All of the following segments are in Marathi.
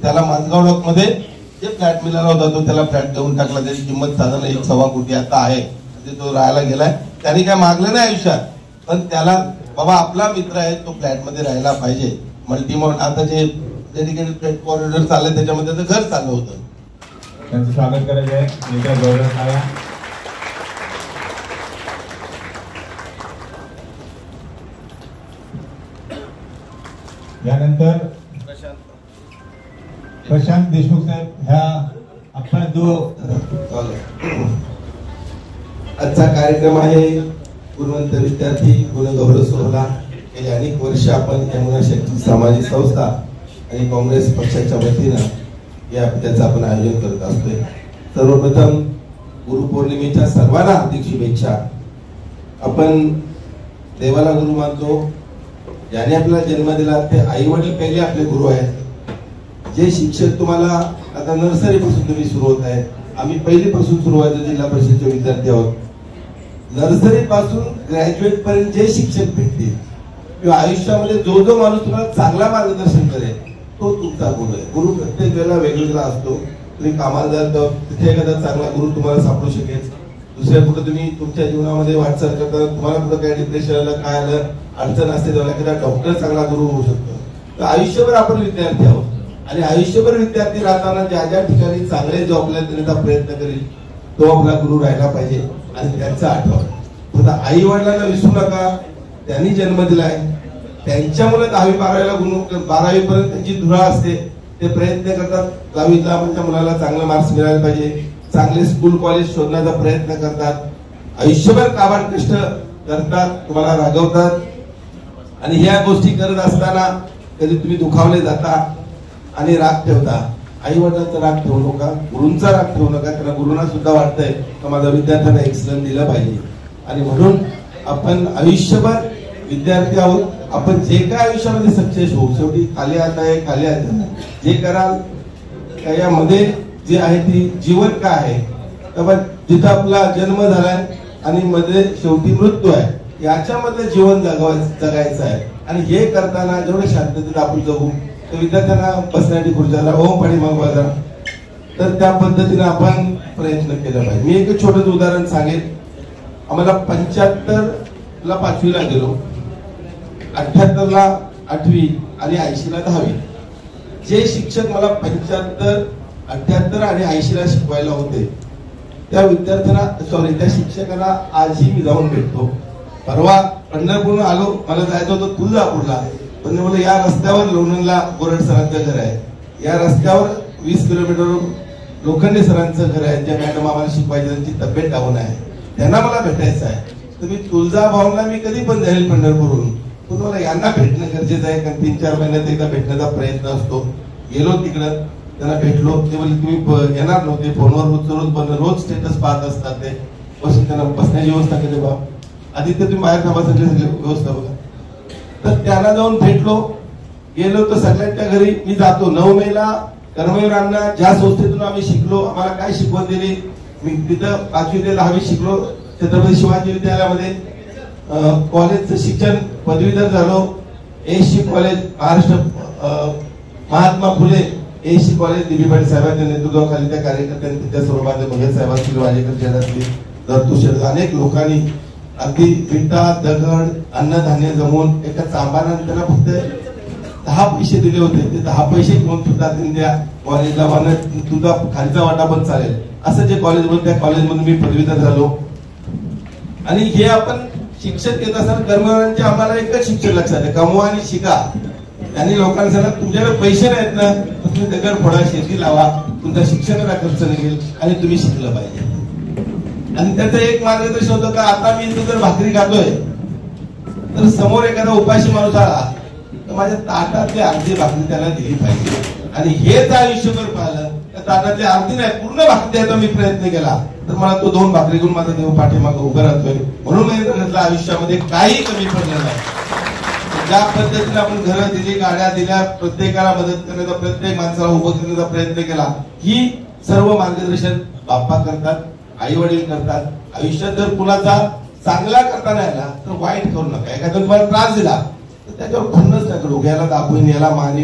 त्याला माणगाव डॉक मध्ये जे फ्लॅट मिळाला होता तो त्याला फ्लॅट देऊन टाकला. त्याची किंमत साधारण 1.25 कोटी आता आहे. तो राहायला गेलाय. त्यांनी काय मागलं नाही आयुष्यात, पण त्याला बाबा आपला मित्र आहे तो फ्लॅट मध्ये राहायला पाहिजे. मल्टीमॉड आता जे डेडिकेटेड फ्लॅट कॉरिडॉर चाललंय त्याच्यामध्ये घर चालू होतं. त्यांचं स्वागत करायचं आहे. मित्र गौरव साळा. यानंतर प्रशांत देशमुख साहेब ह्या आपला जो आजचा कार्यक्रम आहे गुणवंत विद्यार्थी गुणगौरव सोहळा. गेली अनेक वर्ष आपण यमुना शक्ती सामाजिक संस्था आणि काँग्रेस पक्षाच्या वतीनं त्याचं आपण आयोजन करत असतोय. सर्वप्रथम गुरुपौर्णिमेच्या सर्वांना हार्दिक शुभेच्छा. आपण देवाला गुरु मानतो. ज्याने आपल्याला जन्म दिला ते आई वडील पहिले आपले गुरु आहेत. जे शिक्षक तुम्हाला आता नर्सरी पासून तुम्ही सुरू होत आहे. आम्ही पहिलीपासून सुरुवात जिल्हा परिषदेचे विद्यार्थी आहोत. नर्सरी पासून ग्रॅज्युएट पर्यंत जे शिक्षक भेटतील किंवा आयुष्यामध्ये जो जो माणूस तुम्हाला चांगला मार्गदर्शन करेल तो तुमचा गुरु आहे. गुरु प्रत्येक वेळेला वेगवेगळा असतो. तुम्ही कामाला जाल तिथे एखादा चांगला गुरु तुम्हाला सापडू शकेल. दुसऱ्या कुठे तुम्ही तुमच्या जीवनामध्ये वाटचाल करता तुम्हाला कुठं काय डिप्रेशन आलं काय आलं अडचण असते तेव्हा एखादा डॉक्टर चांगला गुरु होऊ शकतो. तर आयुष्यभर आपण विद्यार्थी आहोत आणि आयुष्यभर विद्यार्थी राहताना ज्या ज्या ठिकाणी चांगले जो आपल्याला देण्याचा प्रयत्न करेल तो आपला गुरु राहायला पाहिजे आणि त्यांचा आठवण. आता आई वडिलांना विसरू नका. त्यांनी जन्म दिलाय. त्यांच्या मुलं 10वी-12वीला 12वी पर्यंत त्यांची धुरा असते. ते प्रयत्न करतात 10वीला पण त्या मुलाला चांगले मार्क्स मिळाले पाहिजे. चांगले स्कूल कॉलेज शोधण्याचा प्रयत्न करतात. आयुष्यभर काबाड कष्ट करतात. तुम्हाला रागवतात आणि ह्या गोष्टी करत असताना कधी तुम्ही दुखावले जाता आणि राग ठेवता. आई वडिलांचा राग ठेवू नका. गुरूंचा राग ठेवू नका. त्यांना गुरुंना सुद्धा वाटतंय की माझ्या विद्यार्थ्यांना एक्सलन्स दिलं पाहिजे आणि म्हणून आपण आयुष्यभर विद्यार्थी आहोत. आपण जे काय आयुष्यामध्ये सक्सेस होऊ शेवटी खाली हात आहे खाली हात जे कराल यामध्ये जे आहे ती जीवन काय आहे तेव्हा जिथं आपला जन्म झालाय आणि मध्ये शेवटी मृत्यू आहे याच्यामध्ये जीवन जगायचं आहे. आणि हे करताना जेवढे शांततेत आपण जगू तर विद्यार्थ्यांना बसण्याची खुर्च्याला ओम पाणी मागवा तर त्या पद्धतीने आपण प्रयत्न केला पाहिजे. मी एक छोटं उदाहरण सांगेन. आम्हाला 75ला 5वीला गेलो, 78ला 8वी आणि 80ला 10वी. जे शिक्षक मला 75, 78 आणि 80ला शिकवायला होते त्या विद्यार्थ्यांना त्या शिक्षकांना आजही मी जाऊन भेटतो. परवा पंढरपूर आलो. मला जायचं होतं तुळजापूरला पण बोलले या रस्त्यावर लोणंदला गोरड सरांचं घर आहे. या रस्त्यावर 20 किलोमीटर लोखंडे सरांचं घर आहे. ज्या मॅडम आम्हाला शिकवायचे त्यांची तब्येत डाऊन आहे. त्यांना मला भेटायचं आहे. तर मी तुळजाभवानीला मी कधी पण जाईल पंढरपूरहून पण मला यांना भेटणं गरजेचं आहे कारण 3-4 महिन्यात एकदा भेटण्याचा प्रयत्न असतो. गेलो तिकडं त्यांना भेटलो. ते बोलले तुम्ही येणार नव्हते. फोनवर रोज स्टेटस पाहत असतात. ते बसून त्यांना बसण्याची व्यवस्था केली बा आदित्य तुम्ही बाहेर थांबा सगळी व्यवस्था बघा. तर त्यांना जाऊन भेटलो. गेलो तर सगळ्यांच्या घरी मी जातो. 9 मेला कर्मवीर अण्णा ज्या संस्थेतून आम्ही शिकलो आम्हाला काय शिकवण दिली. मी तिथं 5वी ते 10वी शिकलो छत्रपती शिवाजी विद्यालयामध्ये. कॉलेजचं शिक्षण पदवीधर झालो. AC college Maharashtra Mahatma Phule AC college D B Patil साहेबांच्या नेतृत्वाखाली त्या कार्यकर्त्यांनी तिच्या स्वरूपात भगत साहेबांची वाजेकर दत्तूशेठ अनेक लोकांनी अगदी विटा दगड अन्नधान्य जमवून एका चांबाराने त्याला फक्त 10 पैसे दिले होते. ते 10 पैसे घेऊन सुद्धा त्या कॉलेजला तुझा खालचा वाटा पण चालेल असं जे कॉलेज होतं त्या कॉलेजमधून मी पदवीधर झालो. आणि हे आपण शिक्षण घेत असताना कर्मचाऱ्यांचे आम्हाला एकच शिक्षण लक्षात आहे कमवा आणि शिका. त्यांनी लोकांना सांगितलं तुमच्याकडे पैसे नाहीत ना तुम्ही दगड फोडा शेती लावा तुमच्या शिक्षणाला खर्च निघेल आणि तुम्ही शिकलं पाहिजे. आणि त्याचं एक मार्गदर्शन होतं का आता मी जर भाकरी खातोय तर समोर एखादा उपाशी माणूस आला तर माझ्या ताटातली अर्धी भाकरी त्याला दिली पाहिजे. आणि हेच आयुष्यभर पाहिलं त्या ताटातली अर्धी नाही पूर्ण भाकरी द्यायचा मी प्रयत्न केला तर मला तो 2 भाकरी घेऊन माझा देव पाठीमागं उभं राहतोय. म्हणून मी म्हटलं आयुष्यामध्ये काही कमी पडलं नाही. ज्या पद्धतीने आपण घरं दिली गाड्या दिल्या प्रत्येकाला मदत करण्याचा प्रत्येक माणसाला उभं करण्याचा प्रयत्न केला ही सर्व मार्गदर्शन बाप्पा करतात आई वडील करतात. आयुष्यात जर कुणाचा चांगला करता नाही आला तर वाईट करू नका. एखादा तुम्हाला त्रास दिला तर त्याच्यावर खुन्नस नका डोक्याला दाखवून याला मानीन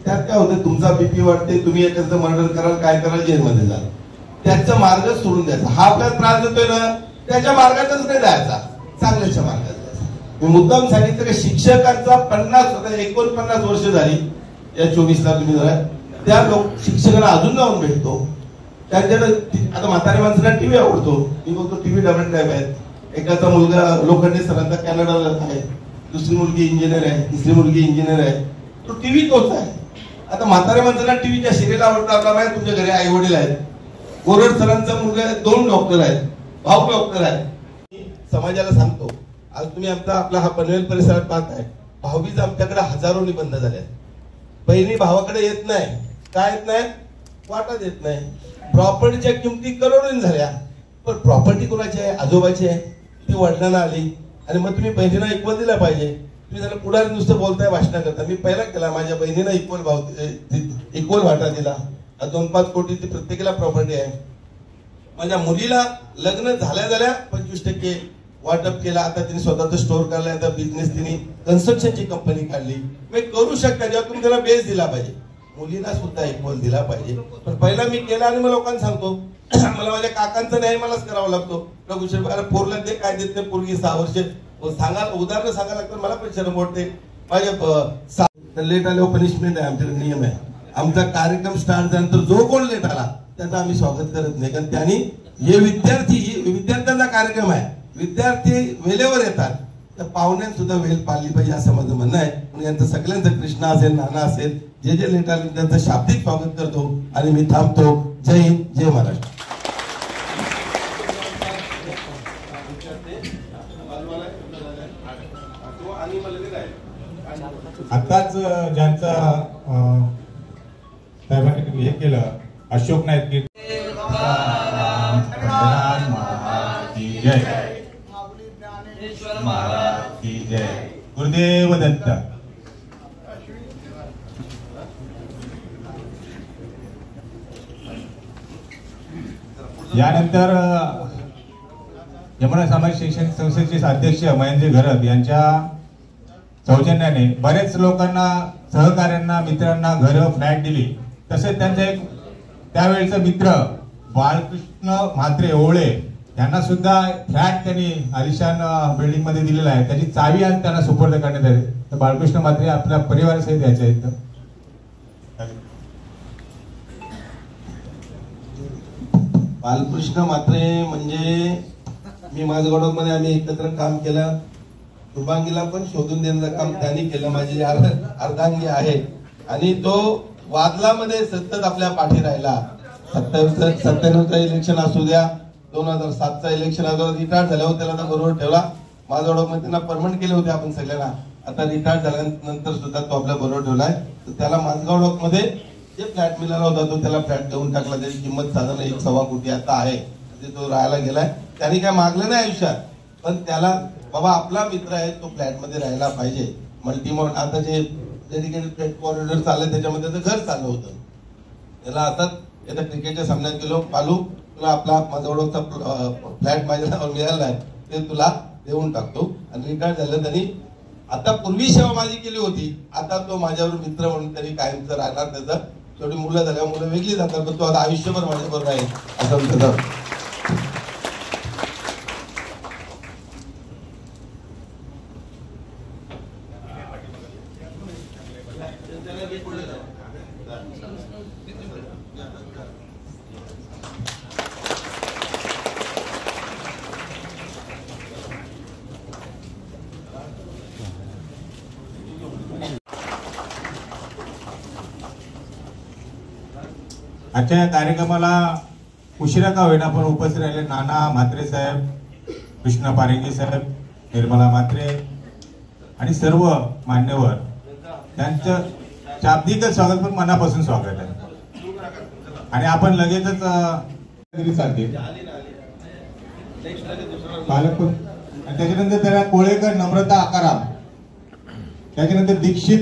त्यात काय होतं, तुमचा बीपी वाढते, तुम्ही एखादं मर्डर कराल, काय कराल, जेलमध्ये जाल. त्याचा मार्ग सोडून द्यायचा. हा आपल्याला त्रास देतोय ना, त्याच्या मार्गातच नाही जायचा, चांगल्याच्या मार्गात जायचा. मी मुद्दाम सांगितलं की शिक्षकांचा 49 वर्ष झाली या 24ला तुम्ही जरा त्या शिक्षकांना अजून जाऊन भेटतो. त्यांच्याकडे आता म्हातारी माणसांना टीव्ही आवडतो, मी बोलतो टीव्ही डबल टाईप आहेत. एकाचा मुलगा लोखंडे सरांचा कॅनडाला आहे, दुसरी मुलगी इंजिनियर आहे, तिसरी मुलगी इंजिनियर आहे. तो टीव्ही तोच आहे. आता म्हाताऱ्या माणसांना टीव्हीच्या सिरियल आवडतात. तुमच्या घरी आई वडील आहेत, गोरड सरांचा मुलगा 2 डॉक्टर आहेत, भाऊ डॉक्टर आहे. समाजाला सांगतो, आज तुम्ही आपला हा पनवेल परिसरात पाहताय, भाऊबीज आमच्याकडे हजारोनी बंद झाल्या. बहिणी भावाकडे येत नाही, काय येत नाही, वाटा देत नाही. प्रॉपर्टीच्या किमती करोडोनी झाल्या, पण प्रॉपर्टी कोणाची आहे, आजोबाची आहे, ती वडिलांना आली. आणि मग तुम्ही बहिणीला इक्वल दिला पाहिजे. तुम्ही त्याला पुढारी नुसतं बोलताय, भाषण करता. मी पहिला केला, माझ्या बहिणीला इक्वल वाटा दिला. 2-5 कोटीची प्रत्येकाला प्रॉपर्टी आहे. माझ्या मुलीला लग्न झाल्या 25% वाटप केला. आता तिने स्वतःचं स्टोअर काढलाय, आता बिझनेस तिने कन्स्ट्रक्शनची कंपनी काढली. मी करू शकता, जेव्हा तुम्ही त्याला बेस दिला पाहिजे. मुलीला सुद्धा इक्वल दिला पाहिजे. पण पहिला मी केला आणि मग लोकांना सांगतो, मला माझ्या काकांचा न्याय मलाच करावा लागतो. पोरला ते काय देत नाही, पोरगी 6 वर्ष सांगा, उदाहरण सांगायला लागतं. मला पण शरम वाटते. माझ्या लेट आल्यावर पनिशमेंट आहे, आमच्याकडे नियम आहे. आमचा कार्यक्रम स्टार्ट झाल्यानंतर जो कोण लेट आला त्याचं आम्ही स्वागत करत नाही. कारण त्यांनी हे विद्यार्थ्यांचा कार्यक्रम आहे, विद्यार्थी वेळेवर येतात, तर पाहुण्यात सुद्धा वेळ पाळली पाहिजे असं माझं म्हणणं आहे. म्हणून यांचं सगळ्यांचं, कृष्णा असेल, नाना असेल, जे लेट आले त्यांचं शाब्दिक स्वागत करतो आणि मी थांबतो. जय हिंद, जय महाराष्ट्र. आताच ज्यांचा साहेबांनी हे केलं, अशोक नाईक की जय, महाराज की जय, गुरुदेव दत्त. यानंतर यमुना सामाजिक शैक्षणिक संस्थेचे अध्यक्ष महेंद्र घरत यांच्या सौजन्याने बरेच लोकांना, सहकार्यांना, मित्रांना घरं, फ्लॅट दिली. तसेच त्यांचा एक त्यावेळेचा मित्र बाळकृष्ण म्हात्रे ओवळे यांना सुद्धा फ्लॅट त्यांनी आलिशान बिल्डिंग मध्ये दिलेला आहे. त्याची चावी आज त्यांना सुपूर्द करण्यात आली. तर बाळकृष्ण म्हात्रे आपल्या परिवारासहित यायचे आहेत. बाळकृष्ण म्हात्रे म्हणजे मी माझगडमध्ये आम्ही एकत्र काम केलं. शुभांगीला पण शोधून देण्याचं काम त्यांनी केलं. माझी अर्धांगी आहे आणि तो वादलामध्ये सतत आपल्या पाठी राहिला. 97चं इलेक्शन असू द्या, 2007चा इलेक्शन असू द्या, रिटायर झाल्यावर त्याला बरोबर ठेवला. माझगडमध्ये त्यांना परमनंट केले होते आपण सगळ्यांना. आता रिटायर झाल्यानंतर सुद्धा तो आपल्या बरोबर ठेवलाय. तर त्याला माझगाव मध्ये जे फ्लॅट मिळाला होता तो त्याला फ्लॅट देऊन टाकला. त्याची किंमत साधारण 1.25 कोटी आता आहे. तो राहायला गेलाय. त्यांनी काय मागलं नाही आयुष्यात, पण त्याला बाबा आपला मित्र आहे, तो फ्लॅट मध्ये राहायला पाहिजे. मल्टीमॉड आता जे डेडिकेटेड फ्लॅट कॉरिडॉर चाललंय त्याच्यामध्ये तर घर चालू होतं. त्याला आता क्रिकेटच्या सामन्यात गेलो, पालू तुला आपला माझा फ्लॅट माझ्या नावावर मिळाला आहे, ते तुला देऊन टाकतो. आणि रिटायर झालं त्यांनी. आता पूर्वी सेवा माझी केली होती, आता तो माझ्यावर मित्र म्हणून त्यांनी कायमचं राहणार. त्याचं शेवटी मुलं झाल्यावर मुलं वेगळी जातात, पण तो आता आयुष्यभर माझ्याबरोबर राहील असं त्याचं. आजच्या या कार्यक्रमाला उशिरा का होईना पण उपस्थित राहिले नाना म्हात्रे साहेब, कृष्ण पारेंगे साहेब, निर्मला म्हात्रे आणि सर्व मान्यवर, त्यांचं शाब्दिक स्वागत पण मनापासून स्वागत आहे. आणि आपण लगेचच पालक आणि त्याच्यानंतर त्याला कोळेकर नम्रता आकाराम, त्याच्यानंतर दीक्षित.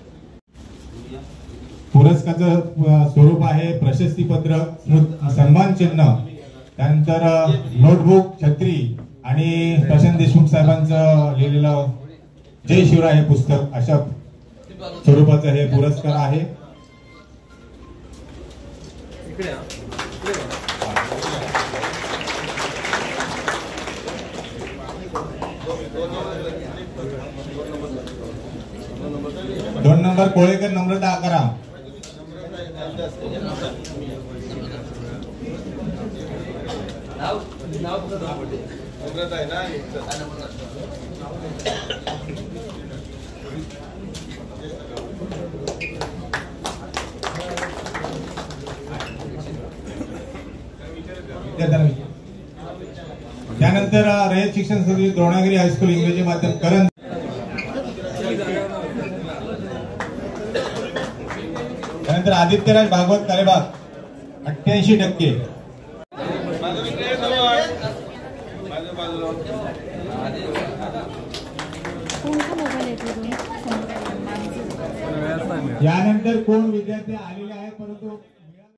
पुरस्काराचं स्वरूप आहे प्रशस्तीपत्र, सन्मान चिन्ह, त्यानंतर नोटबुक, छत्री आणि प्रशांत देशमुख साहेबांचं लिहिलेलं जय शिवराय हे पुस्तक, अशा स्वरूपाचं हे पुरस्कार आहे. दोन नंबर कोळेकर नम्रता आकाराम. त्यानंतर रयत शिक्षण संस्था द्रोणागिरी हायस्कूल इंग्रजी माध्यम करण. त्यानंतर आदित्यराज भागवत कालेबाग 88%. यानंतर कोण विद्यार्थी आलेले आहे परंतु